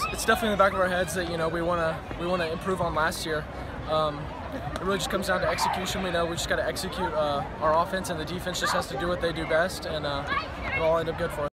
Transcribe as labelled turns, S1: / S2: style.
S1: it's definitely in the back of our heads that we want to improve on last year. It really just comes down to execution. We know we just got to execute our offense, and the defense just has to do what they do best, and it'll all end up good for us.